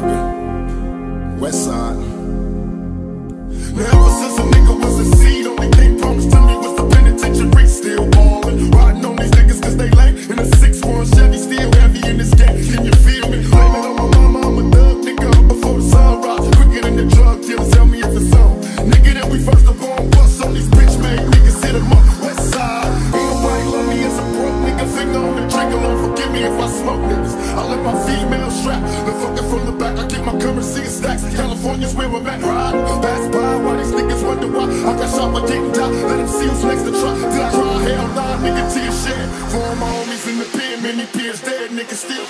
motherfucking West Side. Now ever since a nigga was a seed, only thing promised to me was the penitentiary. Still ballin', riding on these niggas cause they lame. In a 6'1" Chevy, still heavy in this game. Can you feel me? Blame it on my mama, I'm a thug nigga up before the sunrise. Quicker than the drug dealers, tell me if it's on. Nigga that we first up on bus on these bitch made niggas hit 'em up. West Side, ain't nobody love me as a broke nigga. Finger on the trigger, Lord forgive me if I smoke niggas. I let my female strap, the fucking from the back. I get my currency in stacks. California's where I'm at, ride. Pass by while these niggas wonder why I got shot but didn't die. Let them see who's next to try. Did I try? Hell nah, nigga, to your shit. For all my homies in the pen, many peers dead, niggas still.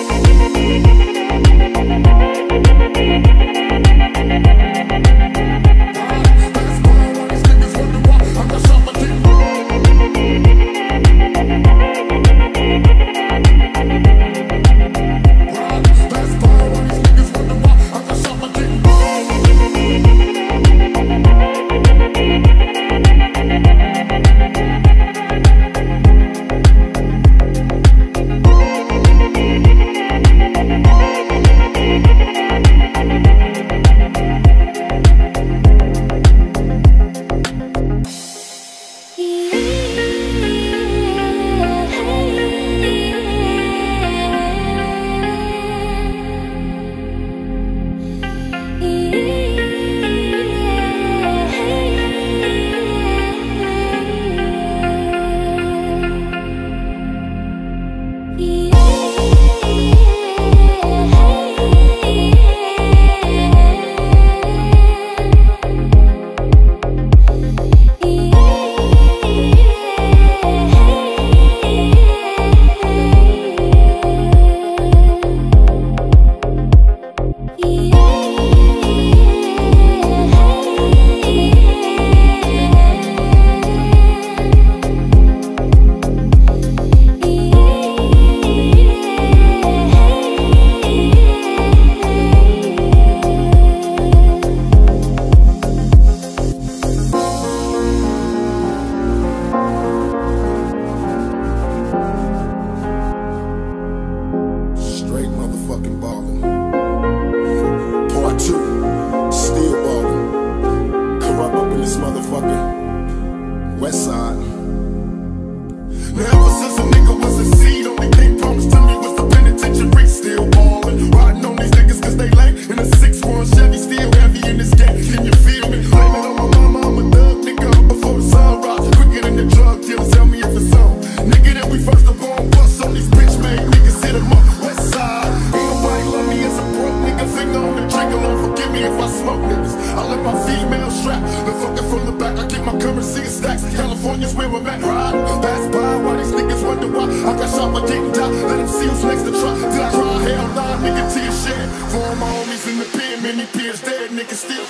Motherfucking ballin'. Part 2, still ballin'. Corrupt up in this motherfucking West Side. Now ever since a nigga was a seed, only thing promised to me was the penitentiary. Still ballin', riding on these niggas cause they lame. In a 6'1" Chevy, still heavy in this game. Can you feel me? Blame it on my mama, I'm a thug nigga up before the sunrise. Quicker than the drug dealers, tell me if it's on. Nigga that we first up on bus on these bitch made niggas hit 'em up. West Side, ain't nobody love me as a broke nigga. Finger on the trigger, Lord forgive me if I smoke niggas. I let my female strap, the fucking from the back. I get my currency in stacks. California's where I'm at, ride. Pass by while these niggas wonder why I got shot but didn't die. Let them see who's next to try. Did I try? Hell nah, nigga, to your shit. For all my homies in the pen, many peers dead, niggas still.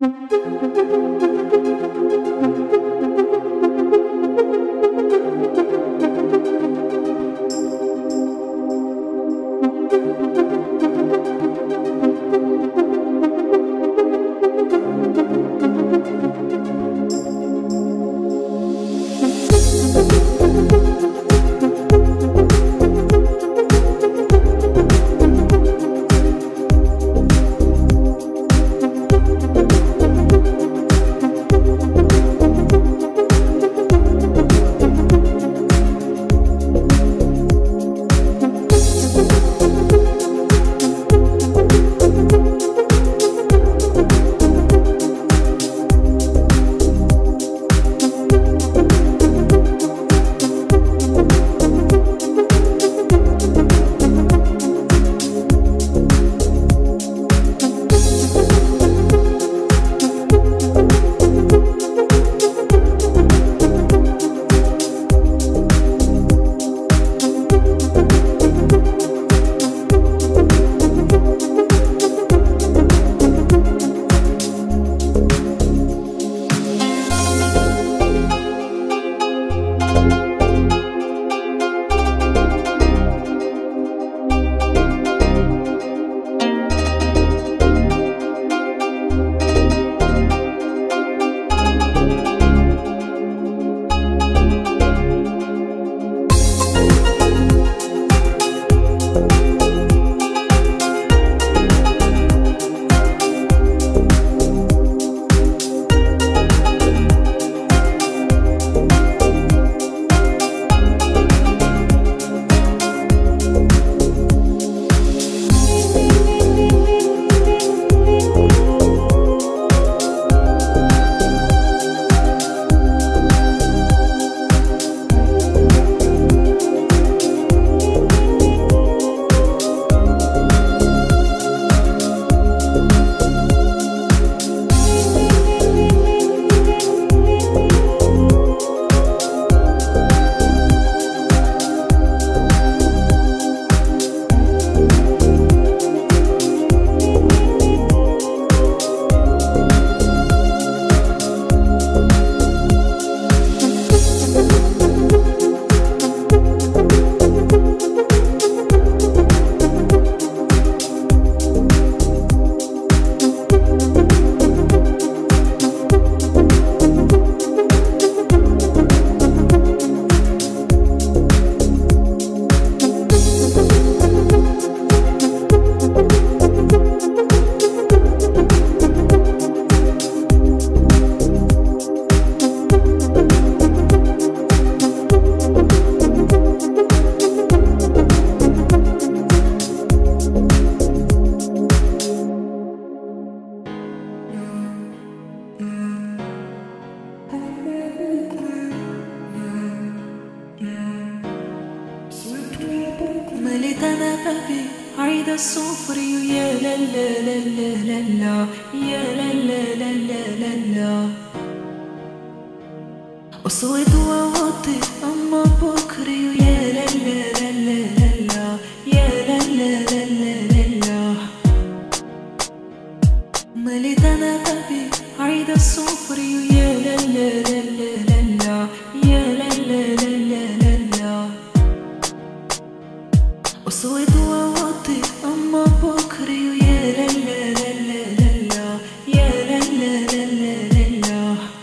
مليت انا قلبي عيد الصفري يا لا لا لا لا لا لا يا لا لا لا لا لا لا وصوت ووطي اما بكري يا لا لا لا لا لا لا يا لا لا لا لا لا لا مليت انا قلبي عيد الصفري يا لا لا لا لا لا لا يا لا لا لا لا لا لا وصوت ووطي اما بكري يا لا لا لا لا لا لا يا لا لا لا لا لا لا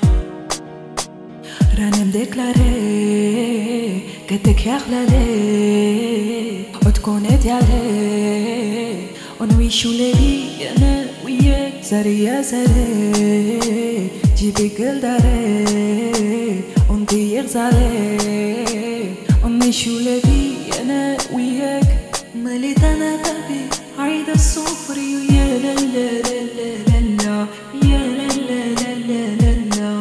راني مديكلاري قدك يا خلالي وتكون ديالي ونعيشو ليلي انا وياك ساري يا ساري جيبي كل داري ونطير غزالي ونعيشو ليلي انا وياك مليت انا قلبي عيد الصفري يا لا لا لا لا لا لا يا لا لا لا لا لا لا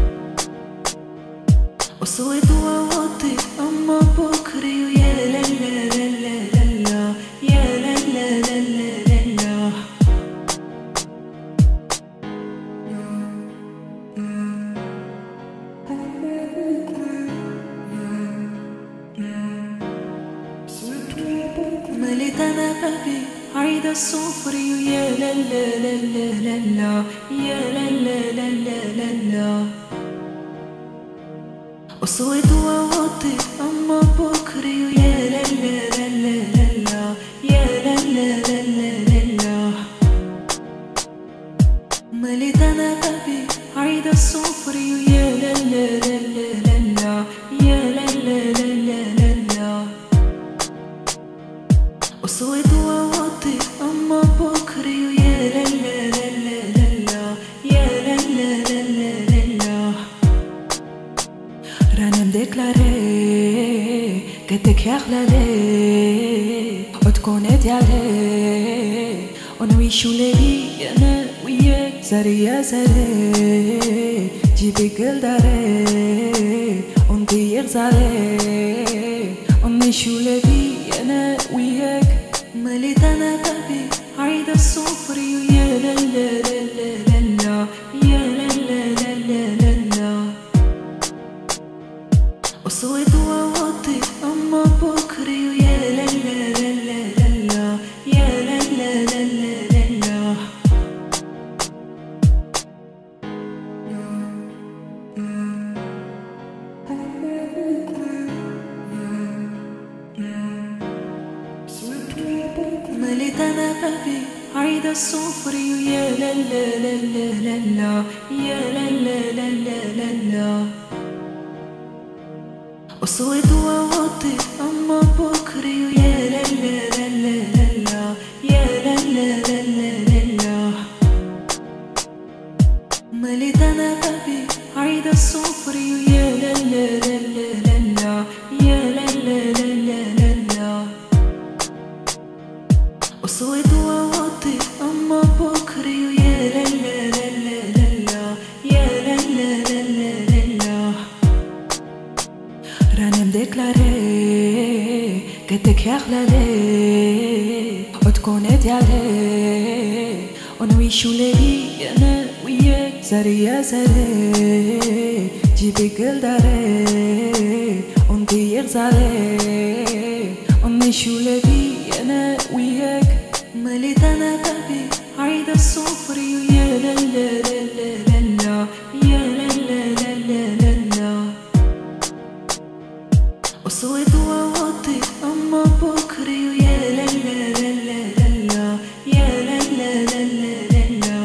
وصوت ووطي اما بكري يا لا لا لا لا لا لا يا لا لا لا لا لا لا مليت انا قلبي عايدة الصفري يا لا لا لا لا لا لا يا لا لا لا لا لا لا أصوت وأوطي أما بكري يا لا لا لا لا لا لا يا لا لا لا لا لا لا مليت أنا بابي عايدة الصفري يا لا لا لا لا لا لا يا لا لا لا لا لا لا أصوت وأوطي أما بكري يا لا لا لا لا لا لا يا لا لا لا لا لا لا رانا مديكلاري قدك يا خلالي وتكون عليه ونعيشو ليلي أنا وياك ساري يا ساري جيبي كل داري ونطير زاري ونعيشو ليلي أنا وياك مليت أنا بابي عايدة الصفري يا لا لا لا لا لا لا يا لا لا لا لا لا لا أصوت وأوطي أما بكري يا لا لا لا لا لا لا يا لا لا لا لا لا لا مليت أنا بابي عايدة الصفري يا لا لا لا لا لا لا يا لا لا لا لا لا لا أصوت وأوطي أما بكري يا لا لا لا لا لا لا يا لا لا لا لا لا لا مليت أنا بابي عايدة الصفري يا لا لا لا لا لا لا يا لا لا لا لا لا لا أصوت وأوطي أما بكري يا لا لا لا لا لا لا يا لا لا لا لا لا لا رانا مديكلاري قدك يا خلالي وتكون عليه ونعيشو ليلي أنا وياك ساري يا ساري جيبي كل داري ونطير زاري ونعيشو ليلي أنا وياك مليت أنا بابي عايدة الصفري يا لا لا لا لا لا لا يا لا لا لا لا لا لا أصوت وأوطي أما بكري يا لا لا لا لا لا لا يا لا لا لا لا لا لا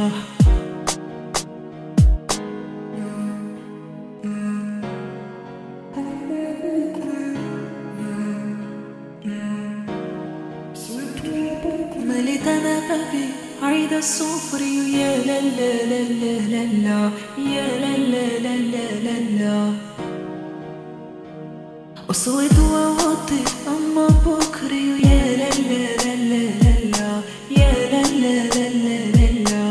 مليت أنا بابي عايدة الصفري يا لا لا لا لا لا لا يا لا لا لا لا لا لا أصوت وأوطي أما بكري يا لا لا لا لا لا لا يا لا لا لا لا لا لا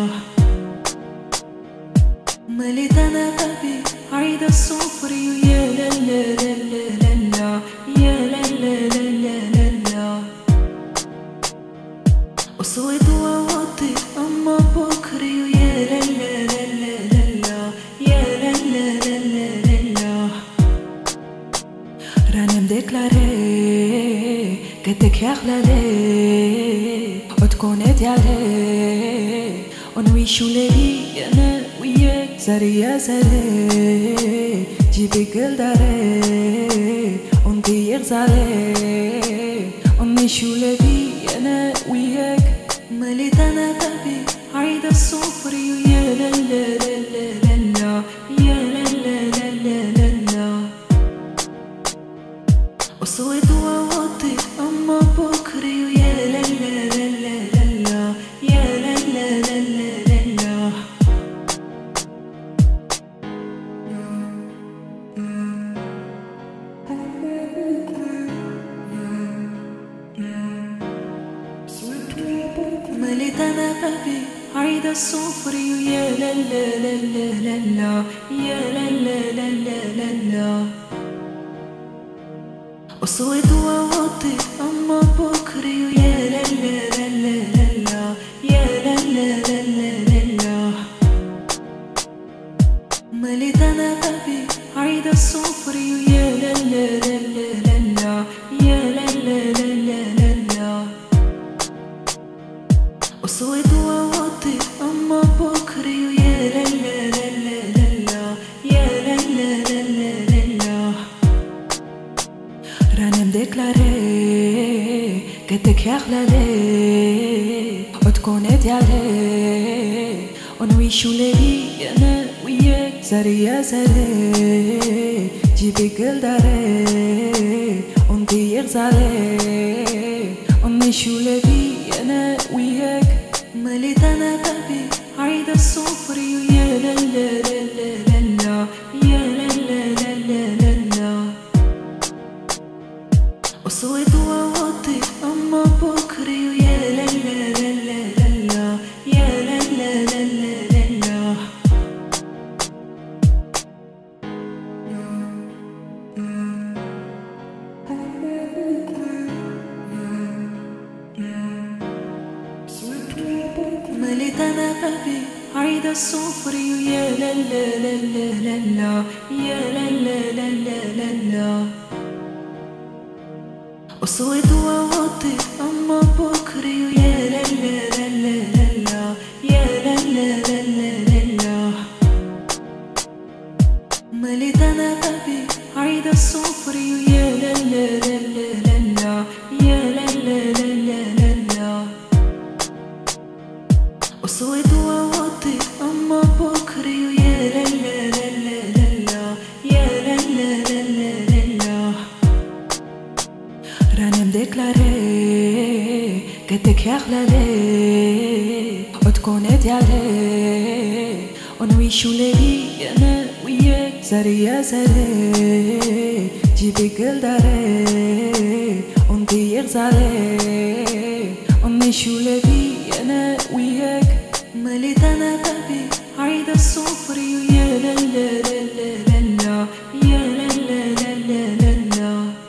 مليت أنا بابي عايدة الصفري يا لا لا لا لا لا لا يا لا لا لا لا لا لا أصوت وأوطي أما بكري يا لا لا لا لا لا لا يا لا لا لا لا لا لا رانا مديكلاري قدك يا خلالي وتكون عليه ونعيشو ليلي أنا وياك ساري يا ساري جيبي كل داري ونطير زاري ونعيشو ليلي أنا وياك مليت أنا بابي عايدة الصفري يا لا لا لا لا لا لا يا لا لا لا لا لا لا أصوت وأوطي أما بكري يا لا لا لا لا لا لا يا لا لا لا لا لا لا مليت أنا بابي عايدة الصفري يا لا لا لا لا لا لا يا لا لا لا لا لا لا أصوت وأوطي أما بكري يا لا لا لا لا لا لا يا لا لا لا لا لا لا مليت أنا بابي عايدة الصفري يا لا لا لا لا لا لا يا لا لا لا لا لا لا مديكلاري قدك يا خلالي وتكون ديالي ونعيشو ليلي انا وياك ساري يا ساري جيبي قل داري وندير زالي ونعيشو ليلي انا وياك مليت انا قلبي عيد الصفري ويا لا لا لا لا لا يا لا لا لا لا لا وصوت ووطي أما بكري ويا لا لا لا لا لا يا لا لا لا لا لا مليت أنا قلبي عيد الصفري ويا لا لا لا لا لا يا لا لا لا لا لا وصوت ووطي أما بكري ويا لا لا لا لا لا يا لا لا لا لا لا مليت أنا قلبي عيد الصفري ويا لا لا لا لا لا يا لا لا لا لا لا وصوت ووطي أما بكري ويا لا لا لا لا لا يا لا لا لا لا لا راني مديكلاري قدك يا خلالي وتكون ديالي ونعيشو ليلي انا وياك ساري يا ساري جيبي قل داري وندير زالي ونعيشو ليلي انا وياك مليت انا قلبي عيد الصفري ويا لا لا لا لا لا يا لا لا لا لا لا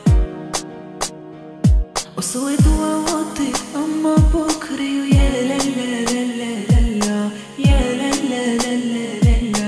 وصوت ووطي أما بكري ويا لا لا لا لا لا يا لا لا لا لا لا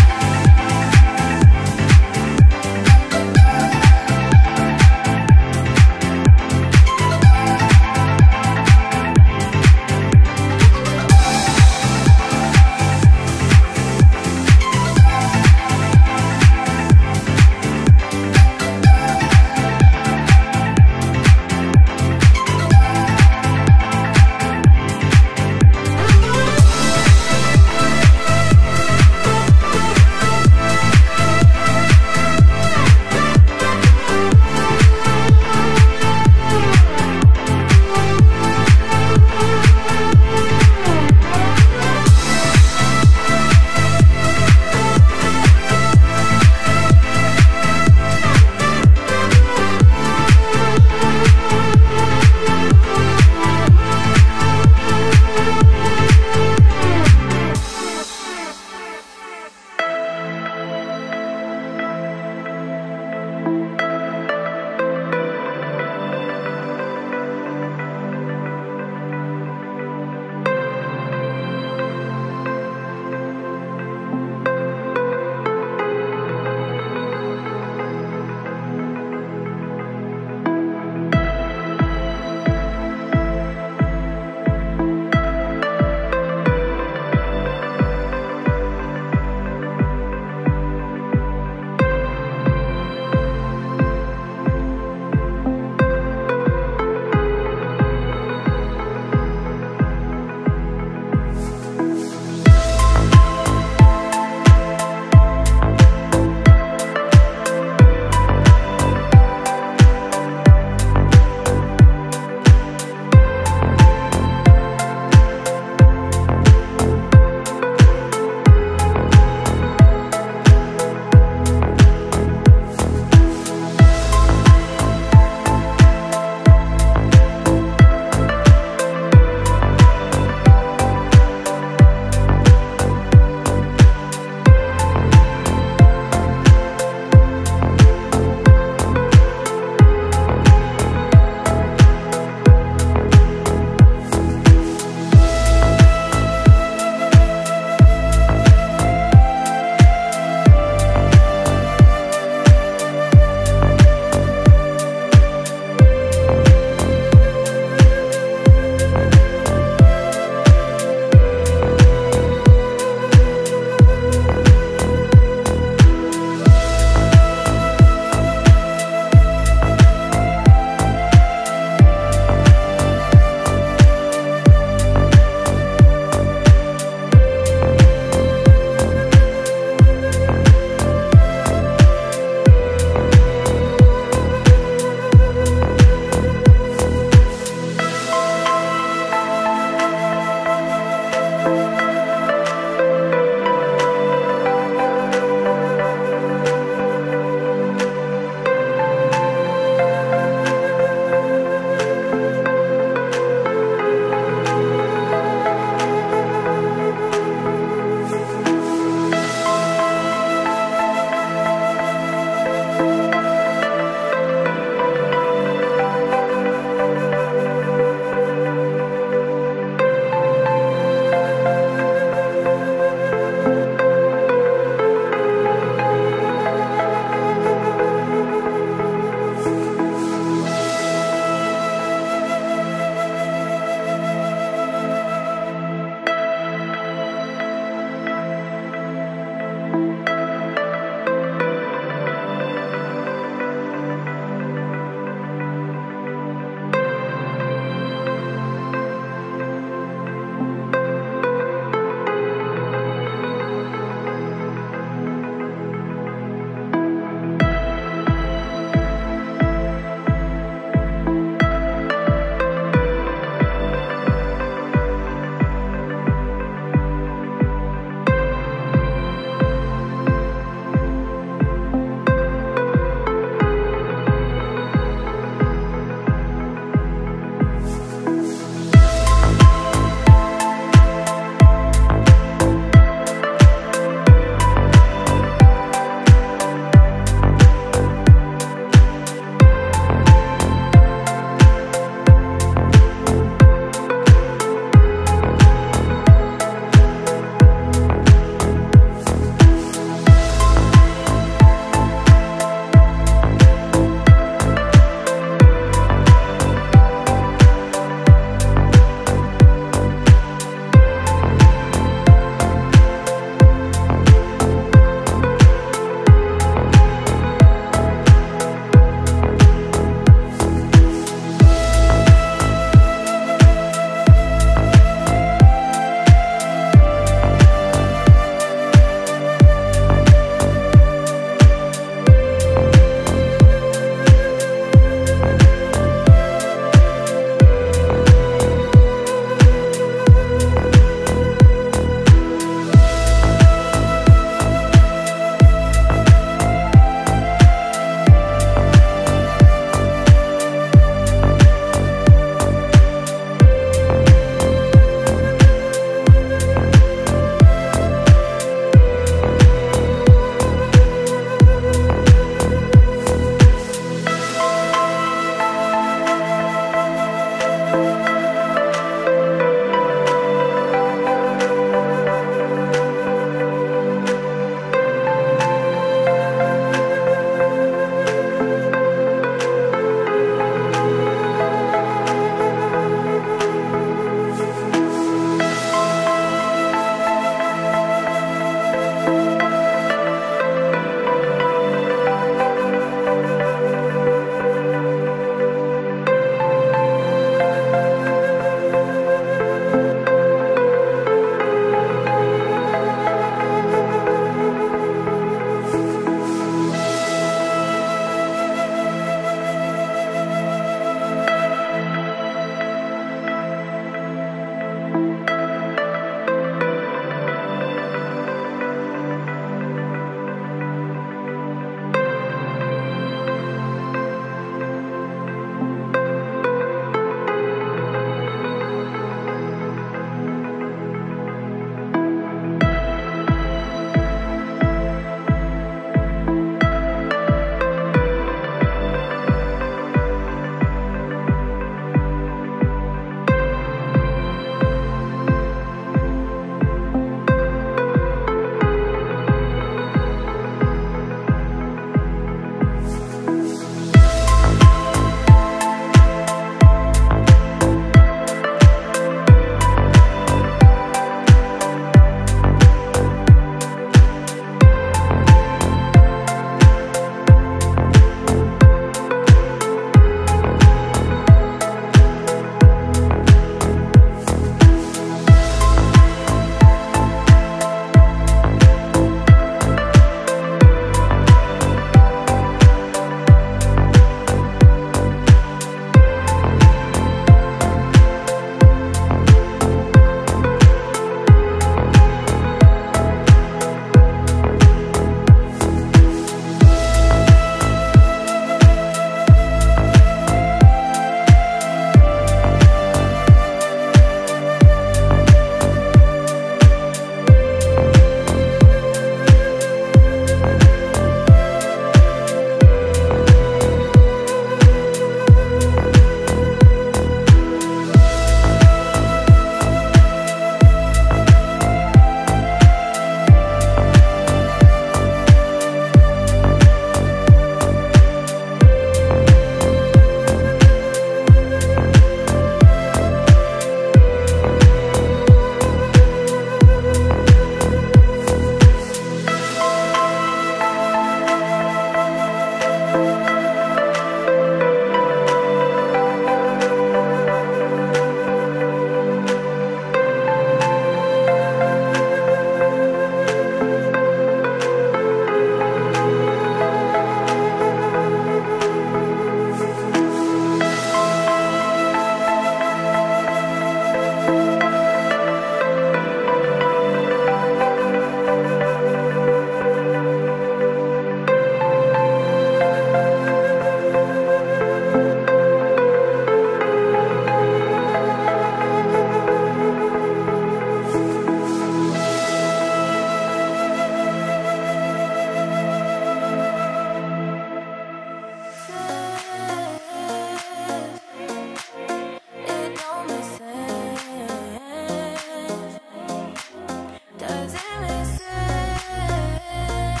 Does it make sense?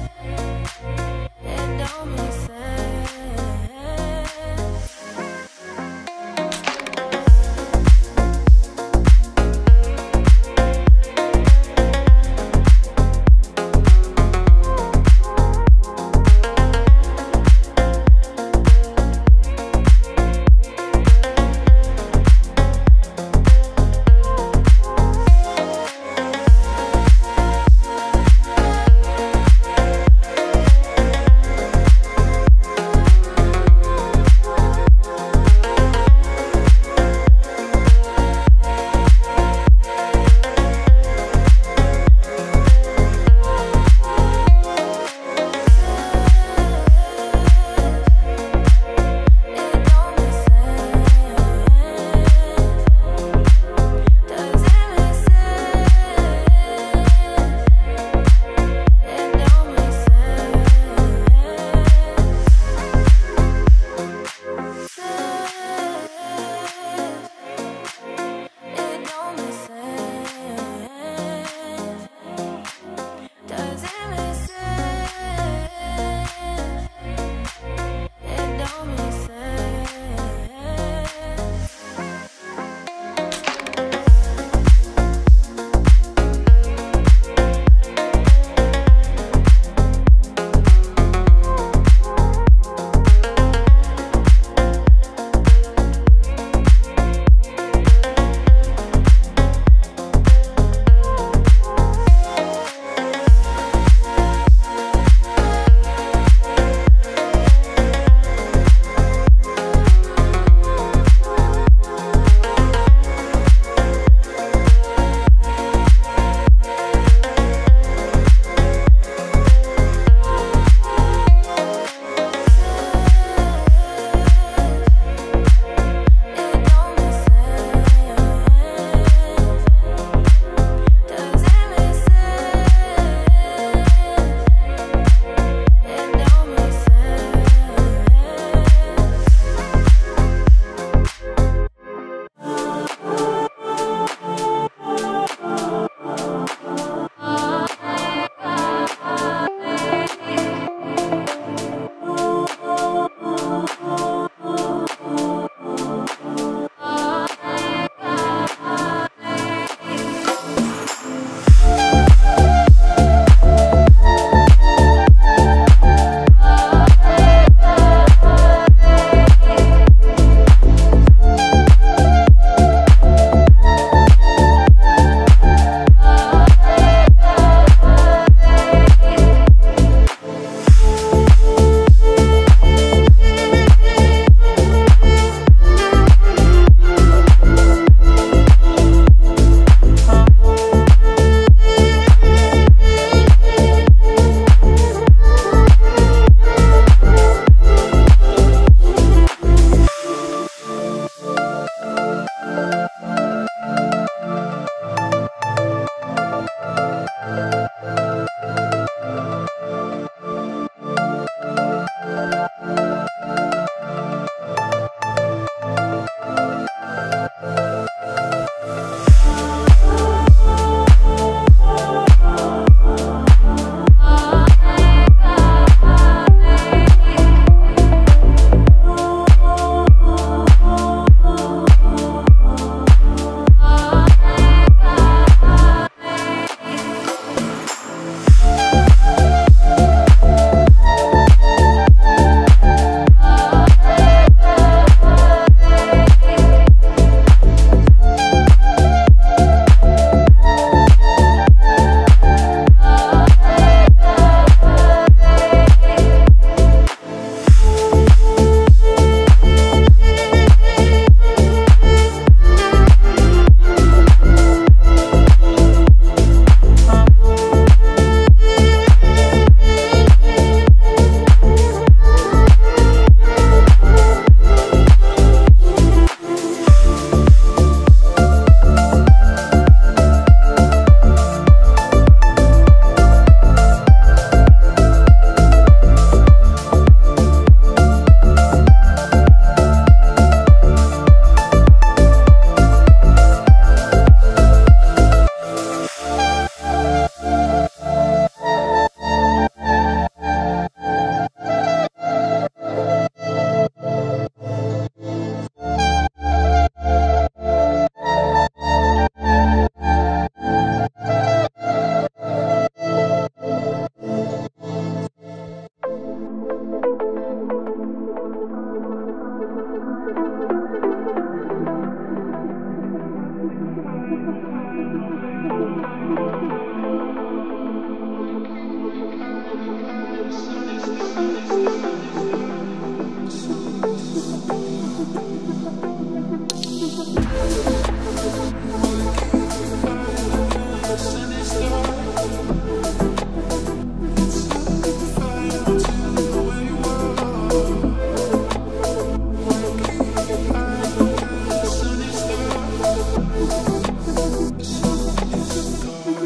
It don't make sense.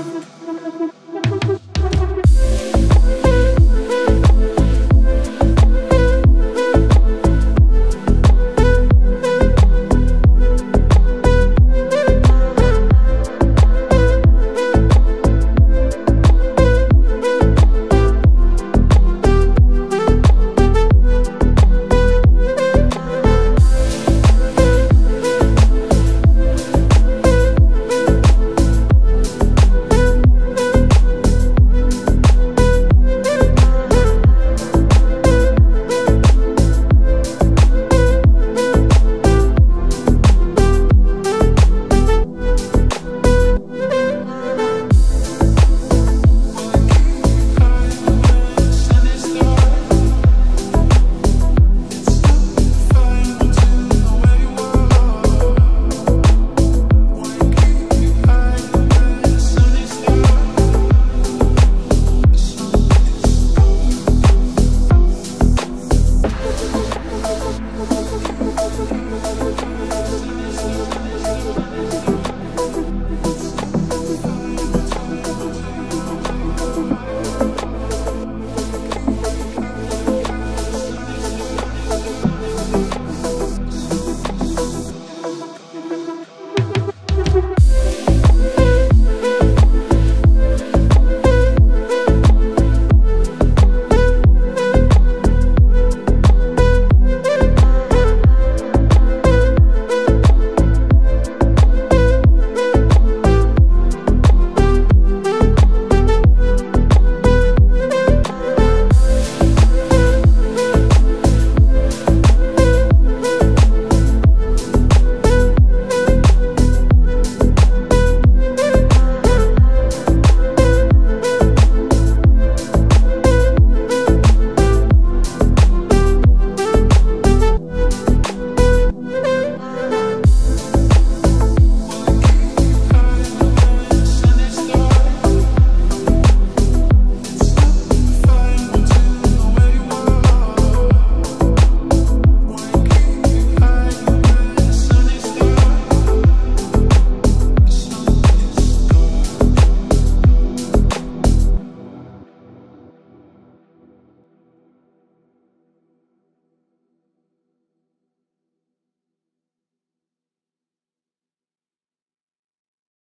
يا